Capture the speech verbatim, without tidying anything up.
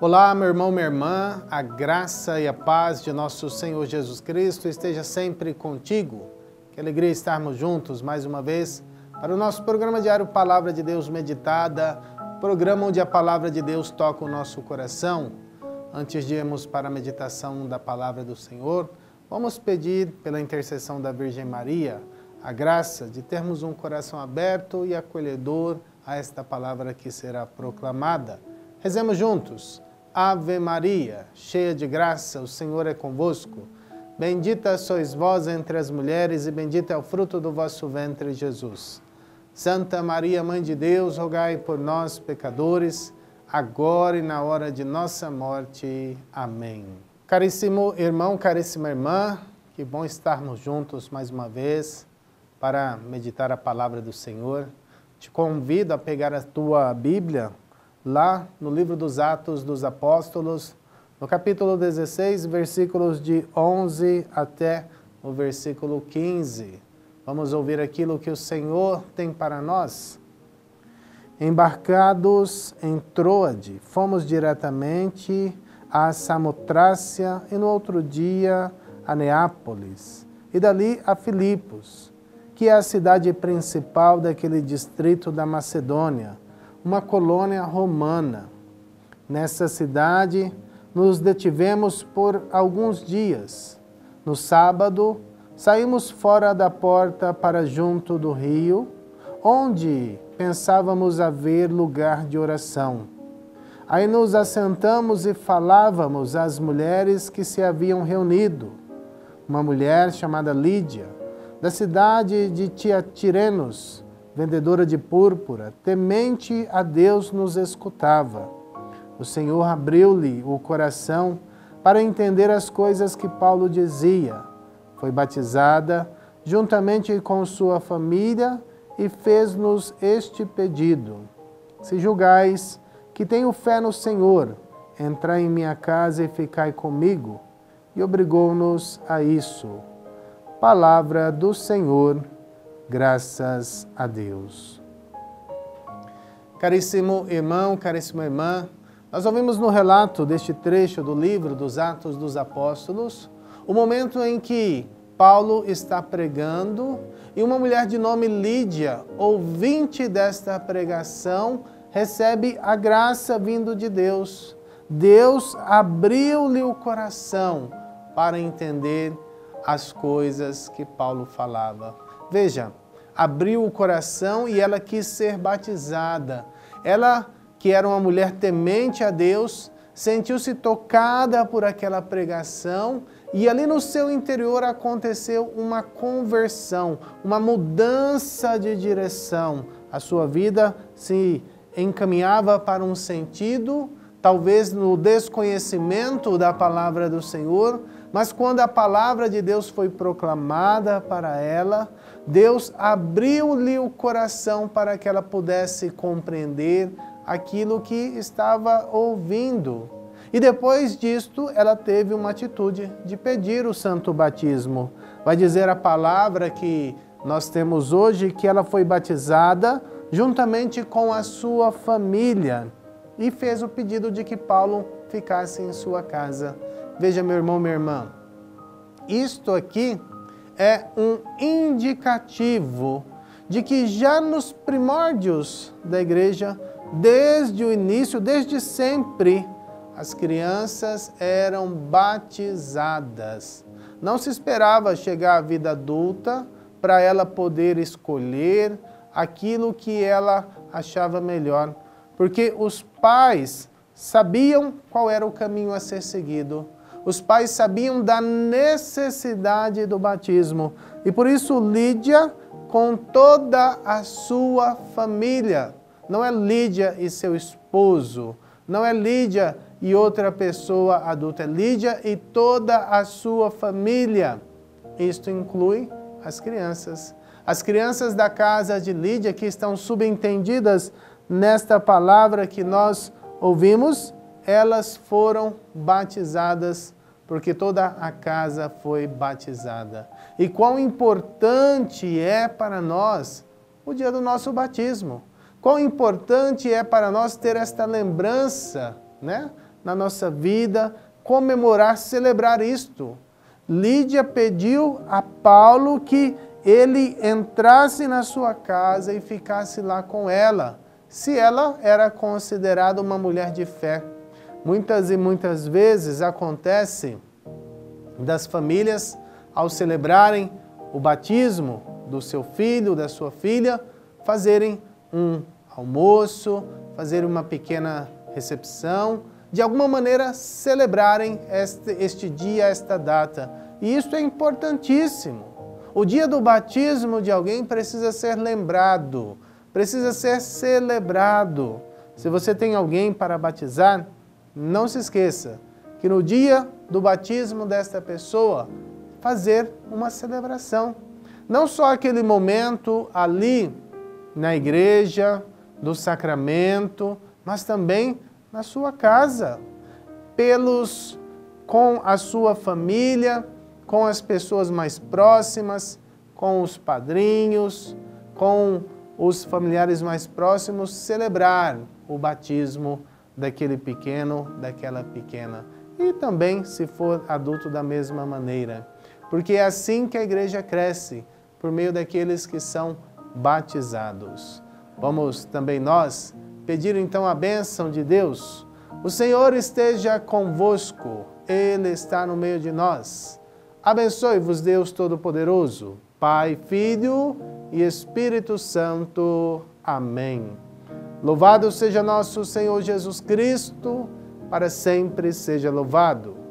Olá, meu irmão, minha irmã, a graça e a paz de nosso Senhor Jesus Cristo esteja sempre contigo. Que alegria estarmos juntos mais uma vez para o nosso programa diário Palavra de Deus Meditada, programa onde a Palavra de Deus toca o nosso coração. Antes de irmos para a meditação da Palavra do Senhor, vamos pedir pela intercessão da Virgem Maria a graça de termos um coração aberto e acolhedor a esta palavra que será proclamada. Rezemos juntos. Ave Maria, cheia de graça, o Senhor é convosco. Bendita sois vós entre as mulheres e bendito é o fruto do vosso ventre, Jesus. Santa Maria, Mãe de Deus, rogai por nós, pecadores, agora e na hora de nossa morte. Amém. Caríssimo irmão, caríssima irmã, que bom estarmos juntos mais uma vez para meditar a palavra do Senhor. Te convido a pegar a tua Bíblia, lá no livro dos Atos dos Apóstolos, no capítulo dezesseis, versículos de onze até o versículo quinze. Vamos ouvir aquilo que o Senhor tem para nós. Embarcados em Troade, fomos diretamente a Samotrácia e no outro dia a Neápolis, e dali a Filipos, que é a cidade principal daquele distrito da Macedônia, uma colônia romana. Nessa cidade, nos detivemos por alguns dias. No sábado, saímos fora da porta para junto do rio, onde pensávamos haver lugar de oração. Aí nos assentamos e falávamos às mulheres que se haviam reunido. Uma mulher chamada Lídia, da cidade de Tiatirenos, vendedora de púrpura, temente a Deus, nos escutava. O Senhor abriu-lhe o coração para entender as coisas que Paulo dizia. Foi batizada juntamente com sua família e fez-nos este pedido: se julgais que tenho fé no Senhor, entrai em minha casa e ficai comigo. E obrigou-nos a isso. Palavra do Senhor, graças a Deus. Caríssimo irmão, caríssima irmã, nós ouvimos no relato deste trecho do livro dos Atos dos Apóstolos o momento em que Paulo está pregando e uma mulher de nome Lídia, ouvinte desta pregação, recebe a graça vindo de Deus. Deus abriu-lhe o coração para entender as coisas que Paulo falava. Veja, abriu o coração e ela quis ser batizada. Ela, que era uma mulher temente a Deus, sentiu-se tocada por aquela pregação e ali no seu interior aconteceu uma conversão, uma mudança de direção. A sua vida se encaminhava para um sentido, talvez no desconhecimento da palavra do Senhor, mas quando a palavra de Deus foi proclamada para ela, Deus abriu-lhe o coração para que ela pudesse compreender aquilo que estava ouvindo. E depois disto, ela teve uma atitude de pedir o santo batismo. Vai dizer a palavra que nós temos hoje que ela foi batizada juntamente com a sua família e fez o pedido de que Paulo ficasse em sua casa. Veja, meu irmão, minha irmã, isto aqui é um indicativo de que já nos primórdios da igreja, desde o início, desde sempre, as crianças eram batizadas. Não se esperava chegar à vida adulta para ela poder escolher aquilo que ela achava melhor, porque os pais sabiam qual era o caminho a ser seguido. Os pais sabiam da necessidade do batismo. E por isso Lídia, com toda a sua família, não é Lídia e seu esposo, não é Lídia e outra pessoa adulta, é Lídia e toda a sua família. Isto inclui as crianças. As crianças da casa de Lídia, que estão subentendidas nesta palavra que nós ouvimos, elas foram batizadas, porque toda a casa foi batizada. E quão importante é para nós o dia do nosso batismo. Quão importante é para nós ter esta lembrança, né? na nossa vida, comemorar, celebrar isto. Lídia pediu a Paulo que ele entrasse na sua casa e ficasse lá com ela, se ela era considerada uma mulher de fé. Muitas e muitas vezes acontece das famílias, ao celebrarem o batismo do seu filho, da sua filha, fazerem um almoço, fazerem uma pequena recepção, de alguma maneira celebrarem este, este dia, esta data. E isso é importantíssimo. O dia do batismo de alguém precisa ser lembrado, precisa ser celebrado. Se você tem alguém para batizar, não se esqueça que no dia do batismo desta pessoa, fazer uma celebração. Não só aquele momento ali na igreja, do sacramento, mas também na sua casa, pelos, com a sua família, com as pessoas mais próximas, com os padrinhos, com os familiares mais próximos, celebrar o batismo daquele pequeno, daquela pequena. E também, se for adulto, da mesma maneira. Porque é assim que a igreja cresce, por meio daqueles que são batizados. Vamos também nós pedir então a bênção de Deus. O Senhor esteja convosco, Ele está no meio de nós. Abençoe-vos Deus Todo-Poderoso, Pai, Filho e Espírito Santo. Amém. Louvado seja nosso Senhor Jesus Cristo, para sempre seja louvado.